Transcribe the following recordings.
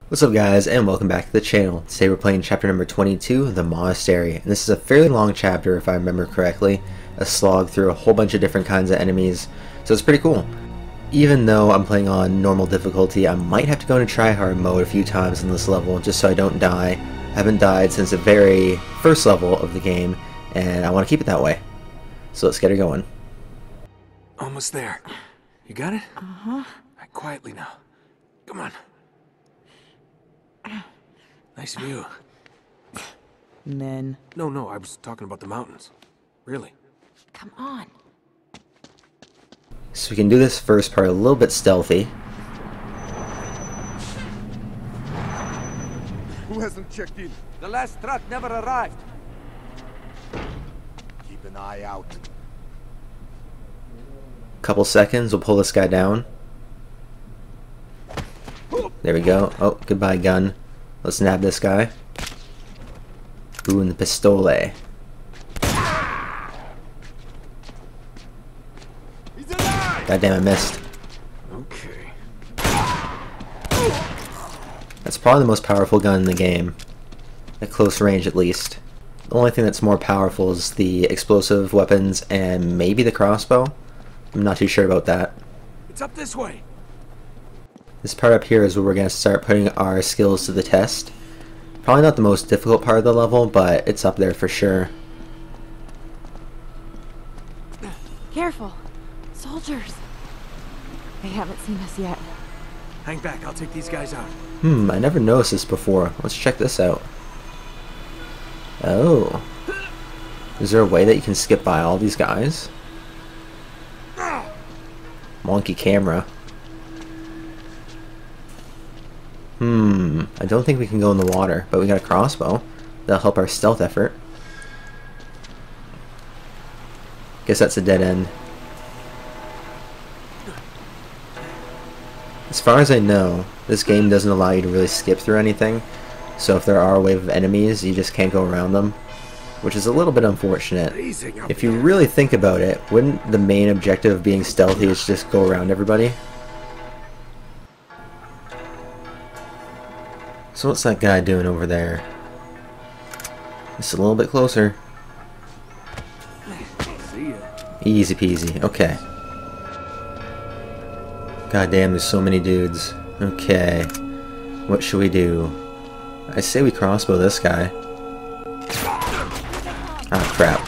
What's up guys, and welcome back to the channel. Today we're playing chapter number 22, the Monastery. And this is a fairly long chapter if I remember correctly. A slog through a whole bunch of different kinds of enemies. So it's pretty cool. Even though I'm playing on normal difficulty, I might have to go into tryhard mode a few times in this level just so I don't die. I haven't died since the very first level of the game, and I want to keep it that way. So let's get her going. Almost there. You got it? Uh-huh. Right, quietly now. Come on. Nice view. Men. No, I was talking about the mountains. Really. Come on. So we can do this first part a little bit stealthy. Who hasn't checked in? The last truck never arrived. Keep an eye out. Couple seconds, we'll pull this guy down. There we go. Oh, goodbye gun. Let's nab this guy. Ooh, and the pistole. He's alive! God damn, I missed. Okay. That's probably the most powerful gun in the game. At close range, at least. The only thing that's more powerful is the explosive weapons and maybe the crossbow. I'm not too sure about that. It's up this way. This part up here is where we're going to start putting our skills to the test. Probably not the most difficult part of the level, but it's up there for sure. Careful. Soldiers. They haven't seen us yet. Hang back, I'll take these guys out. I never noticed this before. Let's check this out. Oh. Is there a way that you can skip by all these guys? Wonky camera. I don't think we can go in the water, but we got a crossbow. That'll help our stealth effort. Guess that's a dead end. As far as I know, this game doesn't allow you to really skip through anything, so if there are a wave of enemies, you just can't go around them, which is a little bit unfortunate. If you really think about it, wouldn't the main objective of being stealthy is just go around everybody? So what's that guy doing over there? Just a little bit closer. See ya. Easy peasy. Okay. God damn, there's so many dudes. Okay. What should we do? I say we crossbow this guy. Ah, crap.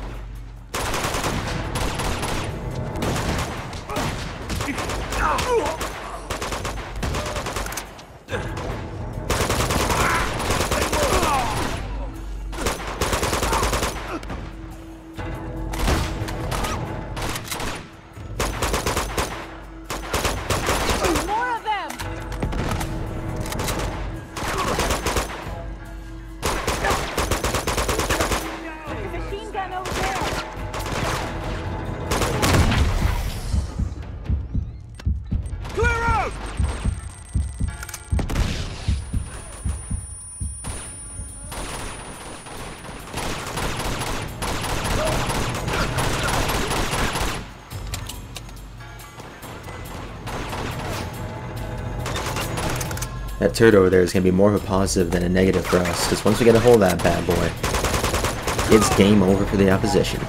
That turret over there is going to be more of a positive than a negative for us, because once we get a hold of that bad boy, it's game over for the opposition.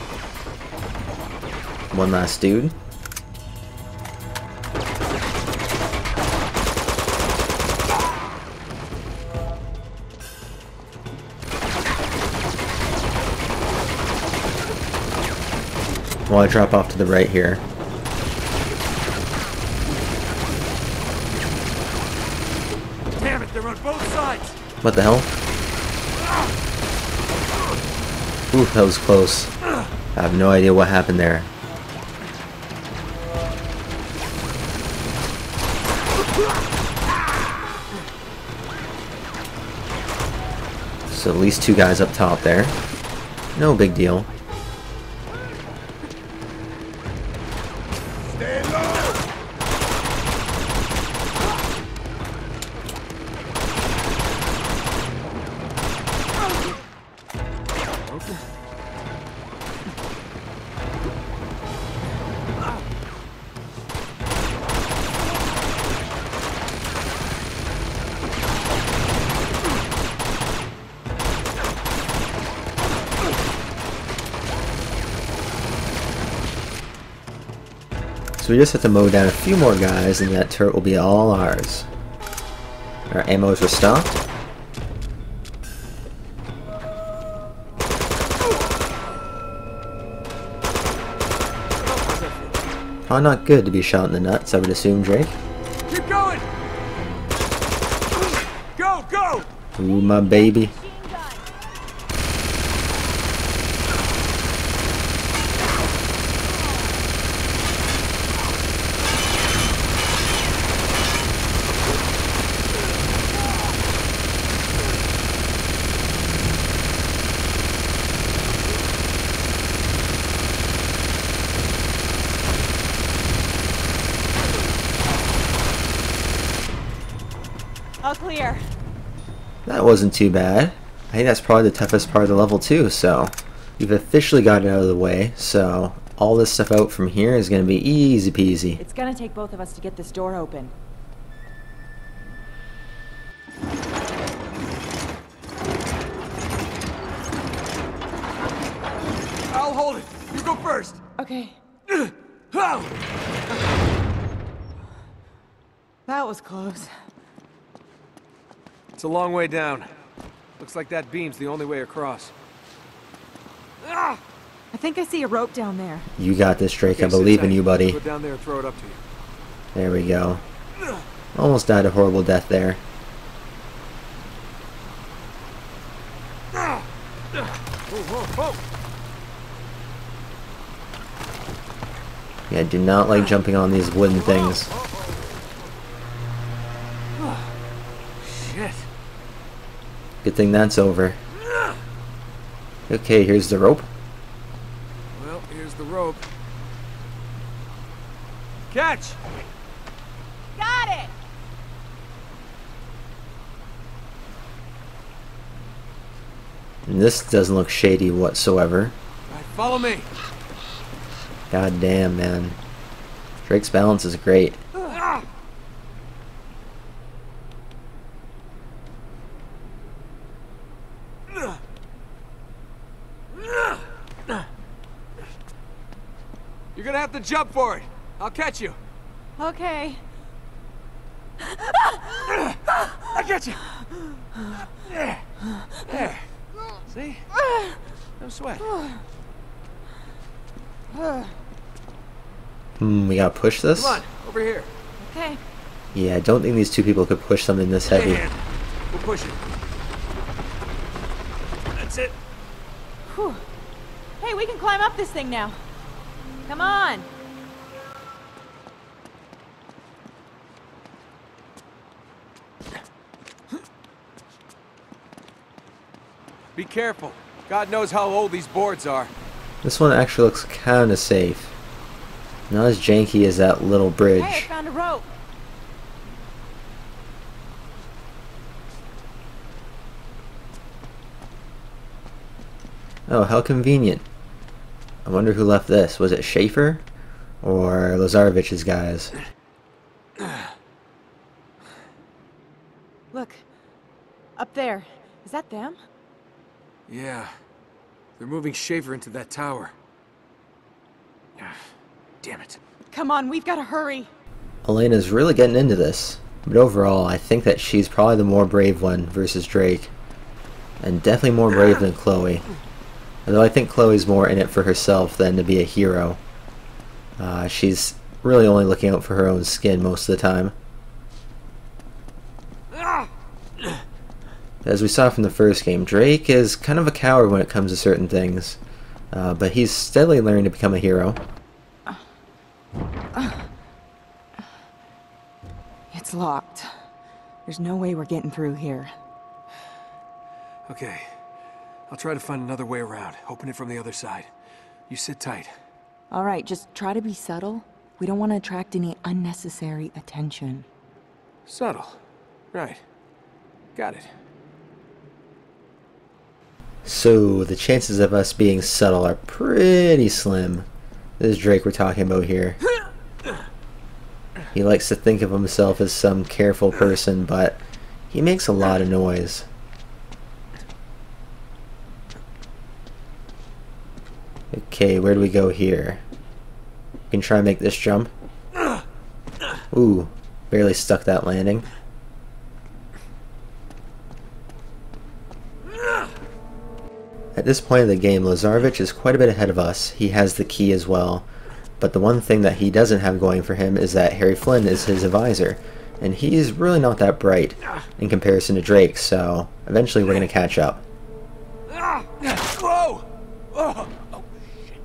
One last dude. Well, I drop off to the right here. Damn it, they're on both sides. What the hell? Ooh, that was close. I have no idea what happened there. So at least two guys up top there. No big deal. Stay low! So we just have to mow down a few more guys and that turret will be all ours. Our ammo is restocked. Probably not good to be shot in the nuts, I would assume, Drake. Keep going! Go, go! Ooh, my baby. All clear. That wasn't too bad. I think that's probably the toughest part of the level too, so we've officially got it out of the way, so all this stuff out from here is going to be easy peasy. It's gonna take both of us to get this door open. I'll hold it. You go first. Okay. Oh! That was close. It's a long way down. Looks like that beam's the only way across. Ah! I think I see a rope down there. You got this, Drake. Okay, I believe sit in tight. you, buddy. Go down there and throw it up to you. There we go. Almost died a horrible death there. Whoa, whoa, whoa! Yeah, I do not like jumping on these wooden things. Shit. Good thing that's over. Okay, here's the rope. Well, here's the rope. Catch! Got it! And this doesn't look shady whatsoever. All right, follow me. God damn, man. Drake's balance is great. You're gonna have to jump for it. I'll catch you. Okay. I got you. There. There. See? No sweat. We gotta push this? Come on, over here. Okay. Yeah, I don't think these two people could push something this heavy. Hand. We'll push it. That's it. Whew. Hey, we can climb up this thing now. Come on. Be careful. God knows how old these boards are. This one actually looks kinda safe. Not as janky as that little bridge. Hey, I found a rope. Oh, how convenient. I wonder who left this. Was it Schaefer? Or Lazarevich's guys? Look. Up there. Is that them? Yeah. They're moving Schaefer into that tower. Damn it. Come on, we've got to hurry. Elena's really getting into this. But overall, I think that she's probably the more brave one versus Drake. And definitely more brave than Chloe. Although I think Chloe's more in it for herself than to be a hero. She's really only looking out for her own skin most of the time. As we saw from the first game, Drake is kind of a coward when it comes to certain things. But he's steadily learning to become a hero. It's locked. There's no way we're getting through here. Okay. I'll try to find another way around. Open it from the other side. You sit tight. All right, just try to be subtle. We don't want to attract any unnecessary attention. Subtle. Right. Got it. So, the chances of us being subtle are pretty slim. This is Drake we're talking about here. He likes to think of himself as some careful person, but he makes a lot of noise. Okay, where do we go here? We can try and make this jump. Ooh, barely stuck that landing. At this point in the game, Lazarevich is quite a bit ahead of us. He has the key as well. But the one thing that he doesn't have going for him is that Harry Flynn is his advisor. And he's really not that bright in comparison to Drake, so eventually we're going to catch up. Whoa! Oh, shit.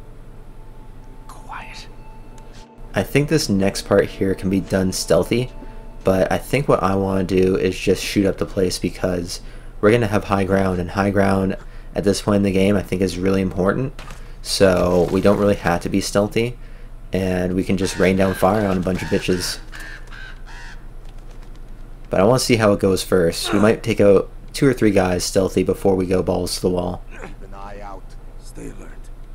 Quiet. I think this next part here can be done stealthy, but I think what I want to do is just shoot up the place because we're going to have high ground, and high ground at this point in the game I think is really important. So we don't really have to be stealthy, and we can just rain down fire on a bunch of bitches. But I want to see how it goes first. We might take out 2 or 3 guys stealthy before we go balls to the wall. Keep an eye out. Stay alert.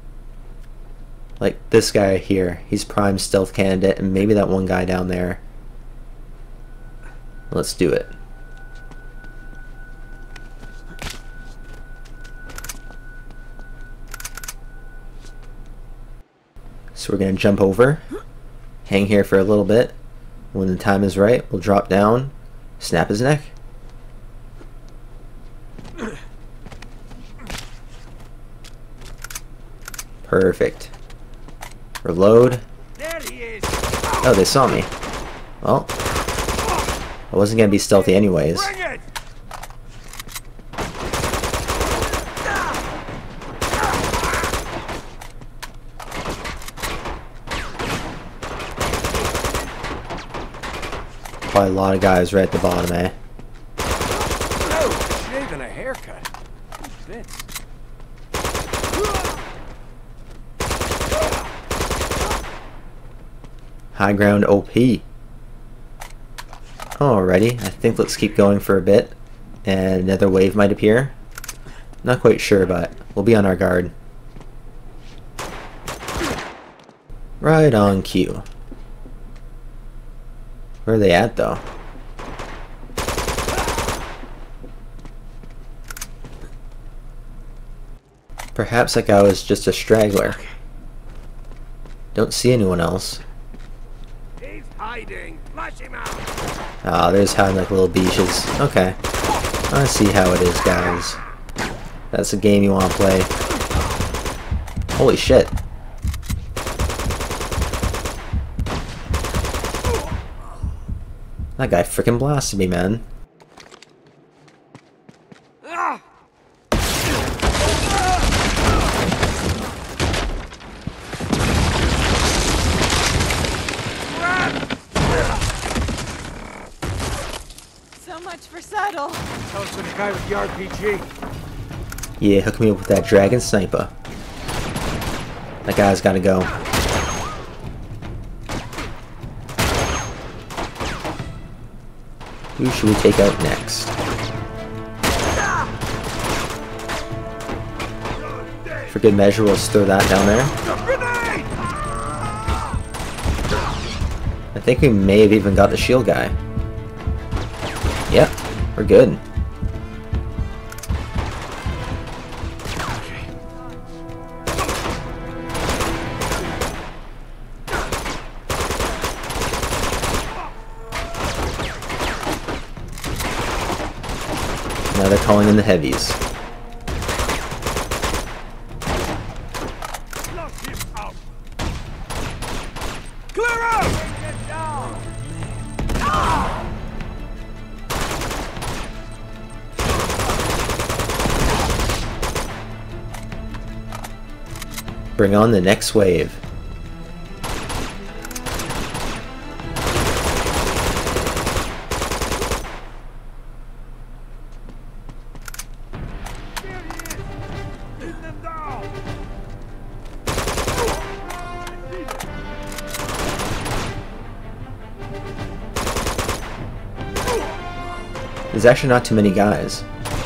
Like this guy here, he's prime stealth candidate, and maybe that one guy down there. Let's do it. So we're going to jump over, hang here for a little bit. When the time is right, we'll drop down, snap his neck. Perfect. Reload. There he is. Oh, they saw me. Well, I wasn't going to be stealthy anyways. Bring it. Probably a lot of guys right at the bottom, eh? Oh, shave and a haircut. Fits. High ground OP. Alrighty, I think let's keep going for a bit. And another wave might appear. Not quite sure, but we'll be on our guard. Right on cue. Where are they at, though? Perhaps that guy was just a straggler. Don't see anyone else. He's hiding. Flush him out. Ah, there's hiding like little beaches. Okay. I see how it is, guys. That's a game you want to play. Holy shit. That guy freaking blasted me, man. So much for subtle. Tell us to the guy with the RPG. Yeah, hook me up with that dragon sniper. That guy's gotta go. Who should we take out next? For good measure, we'll just throw that down there. I think we may have even got the shield guy. Yep, we're good. Now they're calling in the heavies. Clear out! Get down! Bring on the next wave. There's actually not too many guys.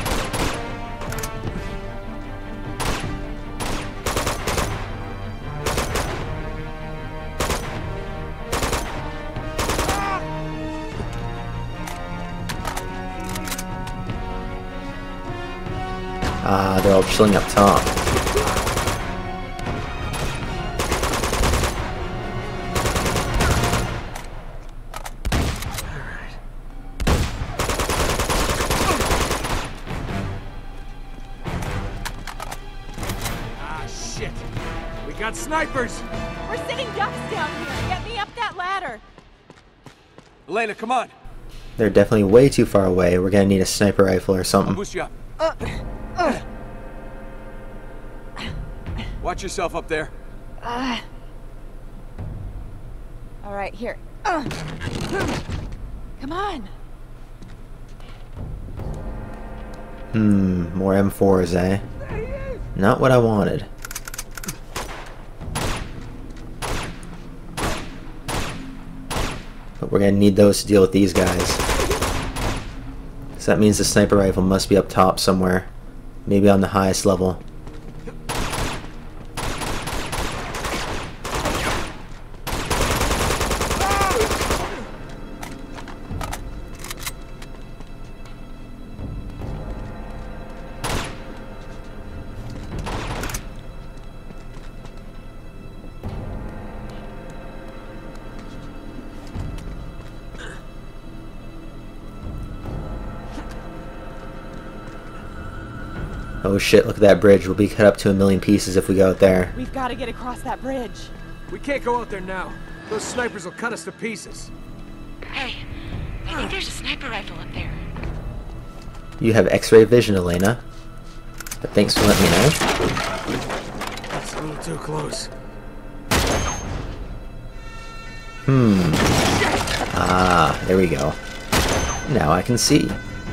Ah, they're all chilling up top. got snipers! We're sitting ducks down here. Get me up that ladder. Elena, come on. They're definitely way too far away. We're gonna need a sniper rifle or I'll something. boost you up. Watch yourself up there. All right, here. Come on. More M4s, eh? Not what I wanted. But we're gonna need those to deal with these guys. So that means the sniper rifle must be up top somewhere. Maybe on the highest level. Oh shit, look at that bridge. We'll be cut up to a million pieces if we go out there. We've got to get across that bridge. We can't go out there now. Those snipers will cut us to pieces. Hey, I think there's a sniper rifle up there. You have X-ray vision, Elena. But thanks for letting me know. That's a little too close. Ah, there we go. Now I can see.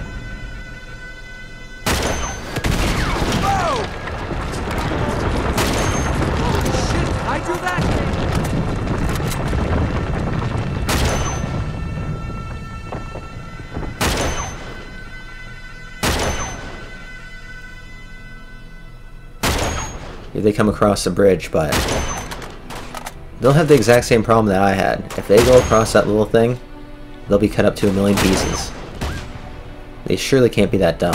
Here they come across the bridge, but they'll have the exact same problem that I had. If they go across that little thing, they'll be cut up to a million pieces. They surely can't be that dumb.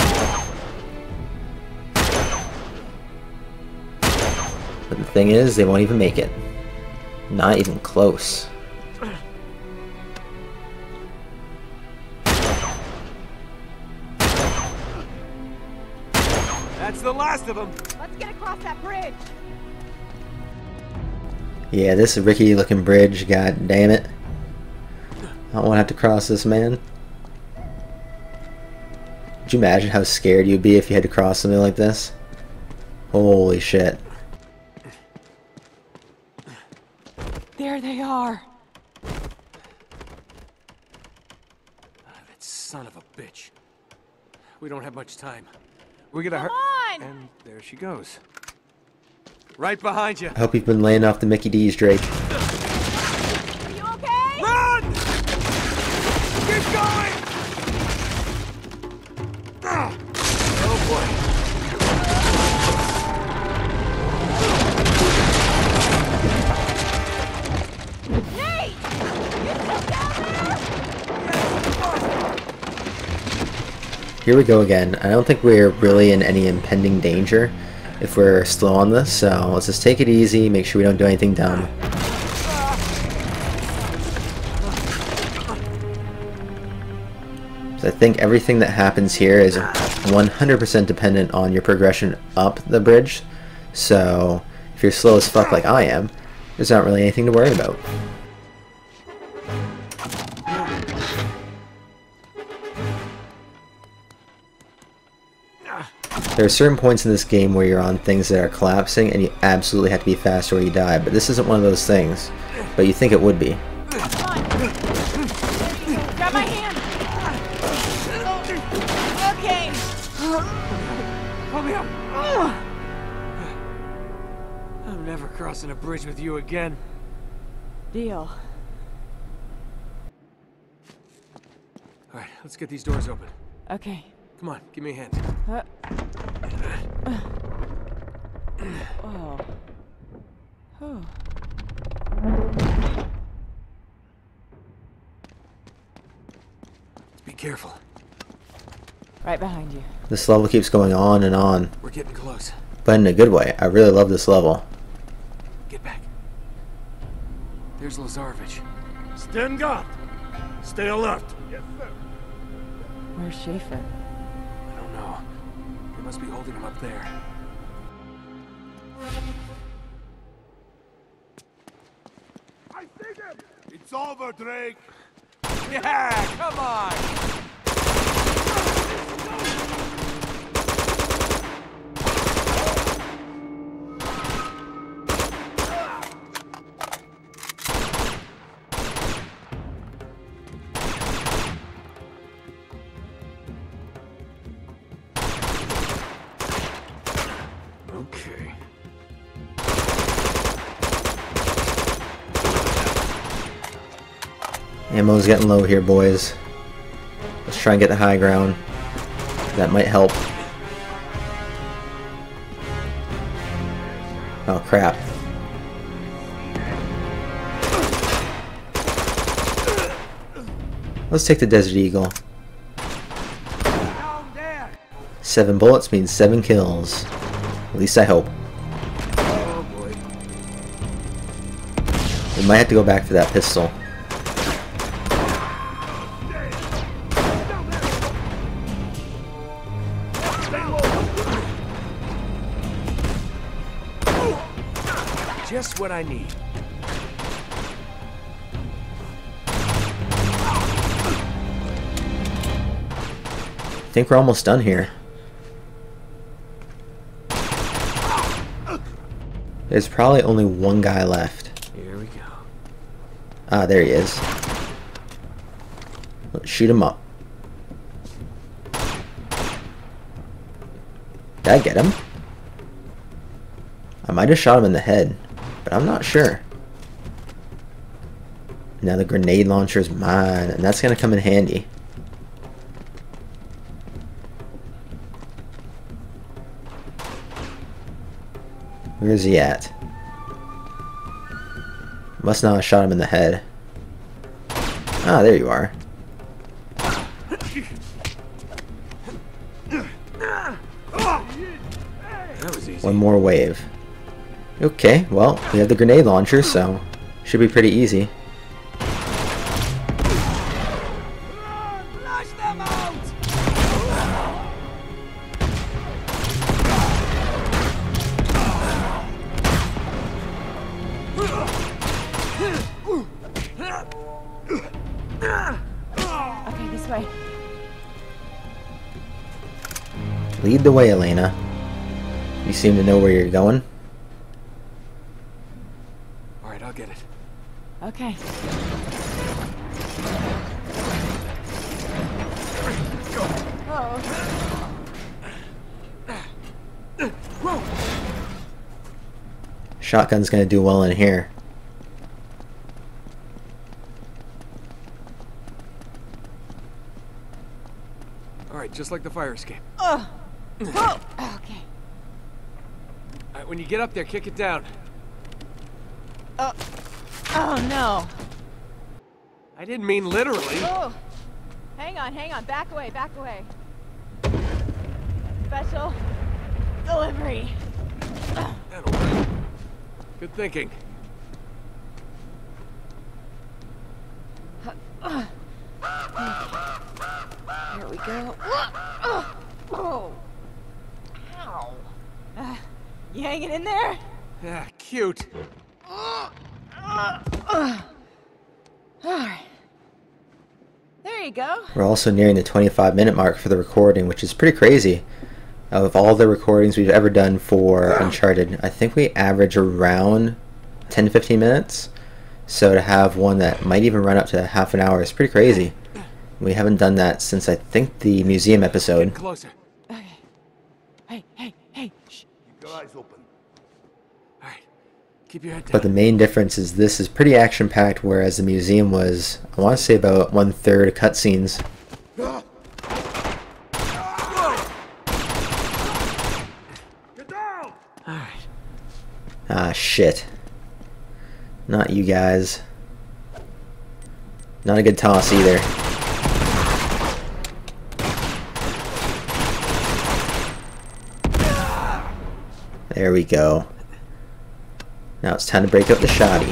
But the thing is, they won't even make it. Not even close. That's the last of them. Let's get across that bridge. Yeah, this rickety looking bridge, god damn it. I don't want to have to cross this, man. Could you imagine how scared you'd be if you had to cross something like this? Holy shit. There they are. That son of a bitch. We don't have much time. We're gonna hurt. Come on! And there she goes. Right behind you. I hope you've been laying off the Mickey D's, Drake. Are you okay? Run! Keep going! Oh boy. Nate! You still down there? Here we go again. I don't think we're really in any impending danger if we're slow on this, so let's just take it easy, make sure we don't do anything dumb. So I think everything that happens here is 100% dependent on your progression up the bridge, so if you're slow as fuck like I am, there's not really anything to worry about. There are certain points in this game where you're on things that are collapsing and you absolutely have to be fast or you die, but this isn't one of those things, but you think it would be. Come on. Grab my hand. Okay. Pull me up. I'm never crossing a bridge with you again. Deal. Alright, let's get these doors open. Okay. Come on, give me a hand. Oh. Oh. Be careful. Right behind you. This level keeps going on and on, We're getting close. but in a good way. I really love this level. Get back. There's Lazarevich. Stand guard. Stay alert. Yes, sir. Where's Schaefer? I don't know. They must be holding him up there. It's over, Drake. Yeah, come on! Okay. Ammo's getting low here, boys. Let's try and get the high ground. That might help. Oh crap. Let's take the Desert Eagle. 7 bullets means 7 kills. At least I hope. Oh boy. We might have to go back for that pistol. Just what I need. I think we're almost done here. There's probably only one guy left. Here we go. Ah, there he is. Let's shoot him up. Did I get him? I might have shot him in the head, but I'm not sure. Now the grenade launcher is mine, and that's going to come in handy. Where is he at? Must not have shot him in the head. Ah, there you are. That was easy. One more wave. Okay, well, we have the grenade launcher, so should be pretty easy. Flush them out! Okay, this way. Lead the way, Elena. You seem to know where you're going. All right, I'll get it. Okay. Oh. Shotgun's gonna do well in here. All right, just like the fire escape. Oh. Oh. Okay. All right, when you get up there, kick it down. Oh. Oh no. I didn't mean literally. Oh. Hang on, hang on. Back away, back away. Special delivery. That'll work. Good thinking. Here we go. Oh. Ow. You hanging in there? Yeah, cute. Alright. There you go. We're also nearing the 25-minute mark for the recording, which is pretty crazy. Of all the recordings we've ever done for Uncharted, I think we average around 10 to 15 minutes. So to have one that might even run up to half an hour is pretty crazy. We haven't done that since, I think, the museum episode. Get closer. Okay. Hey. Shh. Keep your eyes open. All right, keep your head down. But the main difference is this is pretty action-packed, whereas the museum was, I want to say, about 1/3 cutscenes. Get down! All right. Ah, shit. Not you guys. Not a good toss either. There we go. Now it's time to break up the shoddy.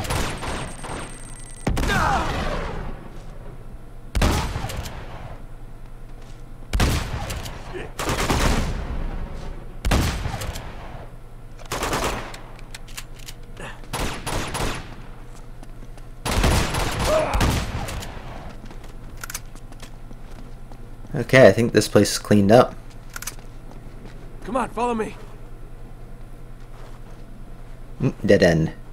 Okay, I think this place is cleaned up. Come on, follow me. Dead end.